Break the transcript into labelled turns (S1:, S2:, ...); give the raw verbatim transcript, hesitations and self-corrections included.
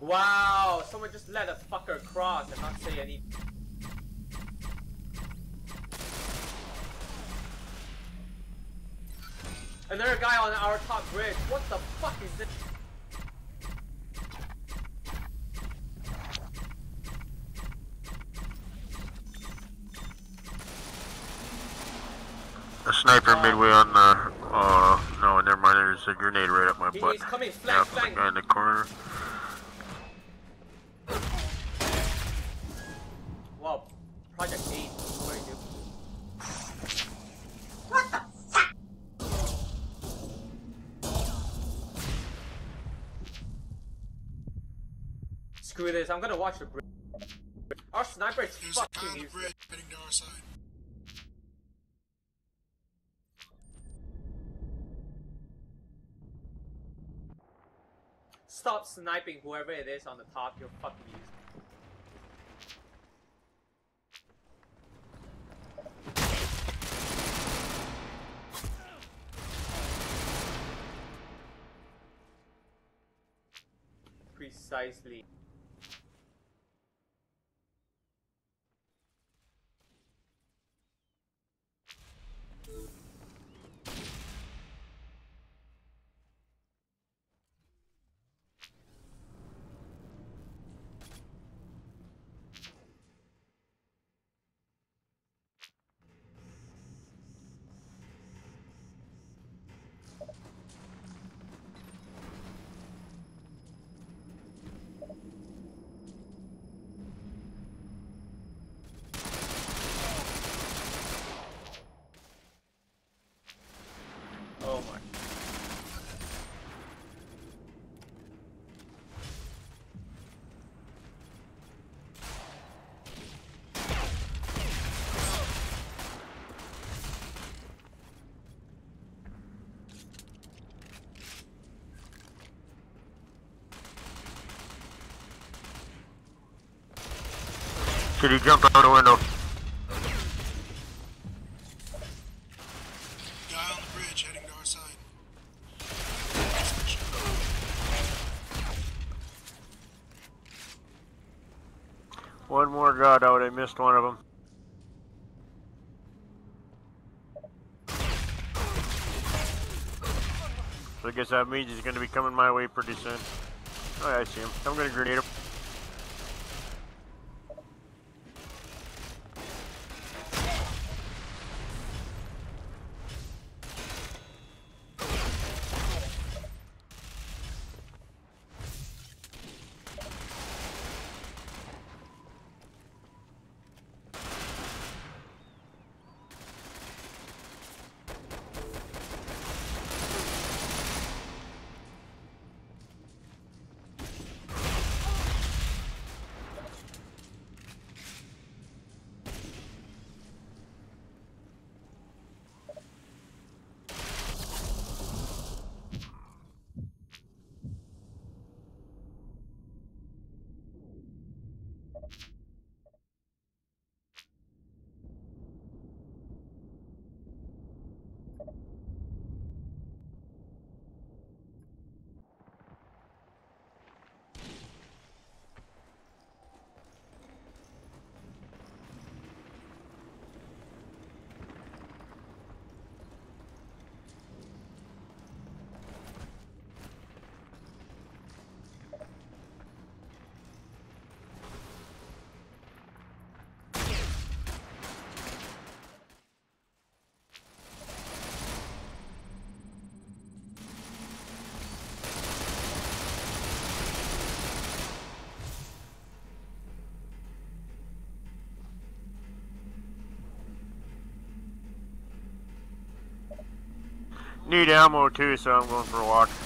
S1: Wow, someone just let a fucker cross and not say any. Another guy on our top bridge. What the fuck is this?
S2: A sniper uh, midway on the. Uh, no, never mind. There's a grenade right up my
S1: he,
S2: butt.
S1: He's coming flank,
S2: yeah,
S1: flank.
S2: The guy in the corner.
S1: Wow, Project eight. What do you do?
S3: What the fuck?
S1: Screw this. I'm gonna watch the bridge. Our sniper is
S4: There's
S1: fucking
S4: a guy on the
S1: useless.
S4: bridge heading to our side.
S1: Stop sniping whoever it is on the top. You're fucking useless. Precisely. Oh my.
S2: Did he jump out the window?
S4: Guy on the bridge heading to our side.
S2: One more got out. I missed one of them. So I guess that means he's going to be coming my way pretty soon. Oh yeah, I see him. I'm going to grenade him. Need ammo too, so I'm going for a walk.